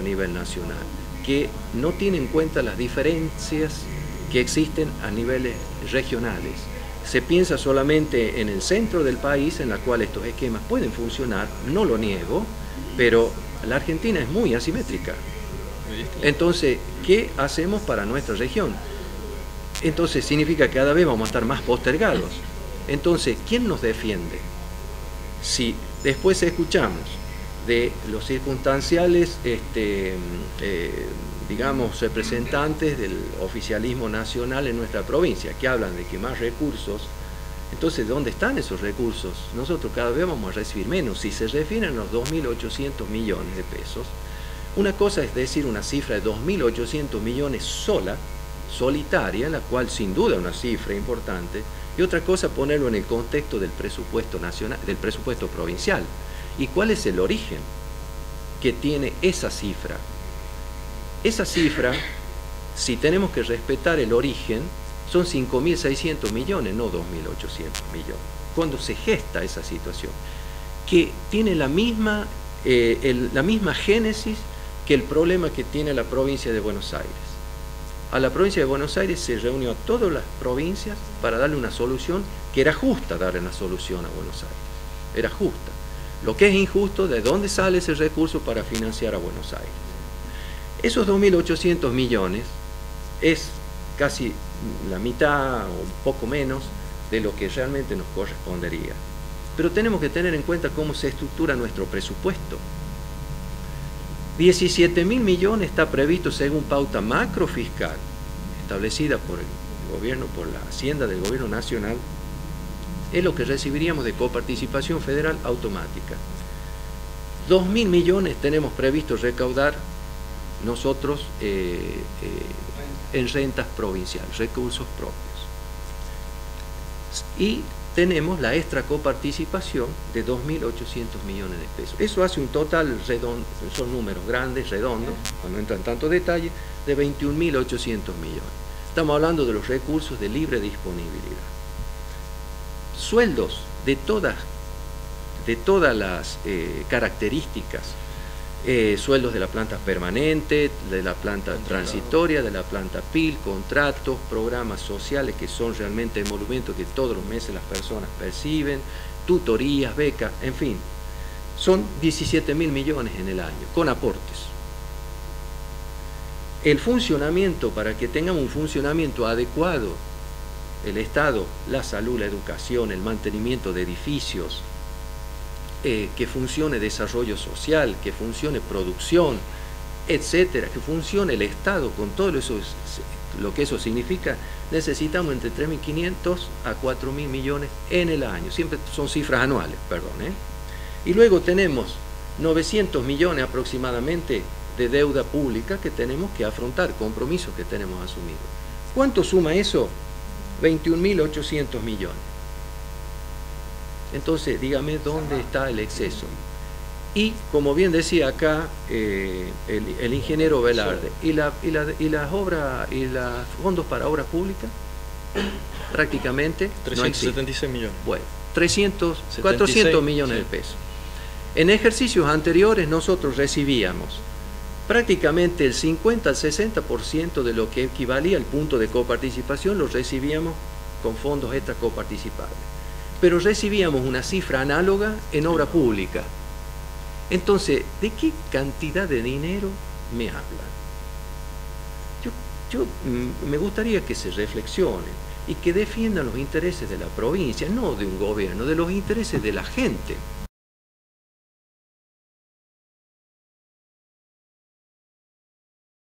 nivel nacional, que no tiene en cuenta las diferencias que existen a niveles regionales. Se piensa solamente en el centro del país, en la cual estos esquemas pueden funcionar, no lo niego, pero la Argentina es muy asimétrica. Entonces, ¿qué hacemos para nuestra región? Entonces significa que cada vez vamos a estar más postergados. Entonces, ¿quién nos defiende? Si después escuchamos de los circunstanciales, digamos, representantes del oficialismo nacional en nuestra provincia, que hablan de que más recursos, entonces, ¿dónde están esos recursos? Nosotros cada vez vamos a recibir menos. Si se refieren a los 2.800 millones de pesos, una cosa es decir una cifra de 2.800 millones solitaria, en la cual sin duda es una cifra importante, y otra cosa ponerlo en el contexto del presupuesto nacional, del presupuesto provincial. ¿Y cuál es el origen que tiene esa cifra? Esa cifra, si tenemos que respetar el origen, son 5.600 millones, no 2.800 millones. Cuando se gesta esa situación, que tiene la misma génesis que el problema que tiene la provincia de Buenos Aires. A la provincia de Buenos Aires se reunió a todas las provincias para darle una solución que era justa, darle una solución a Buenos Aires. Era justa. Lo que es injusto, ¿de dónde sale ese recurso para financiar a Buenos Aires? Esos 2.800 millones es casi la mitad o un poco menos de lo que realmente nos correspondería. Pero tenemos que tener en cuenta cómo se estructura nuestro presupuesto. 17.000 millones está previsto según pauta macrofiscal establecida por el gobierno, por la Hacienda del Gobierno Nacional, es lo que recibiríamos de coparticipación federal automática. 2.000 millones tenemos previsto recaudar nosotros en rentas provinciales, recursos propios. Y tenemos la extra coparticipación de 2.800 millones de pesos. Eso hace un total redondo, son números grandes, redondos, no entran en tanto detalle, de 21.800 millones. Estamos hablando de los recursos de libre disponibilidad. Sueldos de todas las características, sueldos de la planta permanente, de la planta transitoria, de la planta PIL, contratos, programas sociales que son realmente emolumentos que todos los meses las personas perciben, tutorías, becas, en fin, son 17.000 millones en el año, con aportes. El funcionamiento, para que tengamos un funcionamiento adecuado, el Estado, la salud, la educación, el mantenimiento de edificios, que funcione desarrollo social, que funcione producción, etcétera, que funcione el Estado con todo eso, lo que eso significa, necesitamos entre 3.500 a 4.000 millones en el año, siempre son cifras anuales, perdón, Y luego tenemos 900 millones aproximadamente de deuda pública que tenemos que afrontar, compromisos que tenemos asumidos. ¿Cuánto suma eso? 21.800 millones. Entonces, dígame dónde está el exceso. Y, como bien decía acá el ingeniero Velarde, ¿y las obras y los fondos para obras públicas? Prácticamente 376 millones. Bueno, 400 millones de pesos. En ejercicios anteriores nosotros recibíamos prácticamente el 50 al 60% de lo que equivalía al punto de coparticipación, lo recibíamos con fondos extra coparticipables. Pero recibíamos una cifra análoga en obra pública. Entonces, ¿de qué cantidad de dinero me hablan? Yo me gustaría que se reflexione y que defiendan los intereses de la provincia, no de un gobierno, de los intereses de la gente.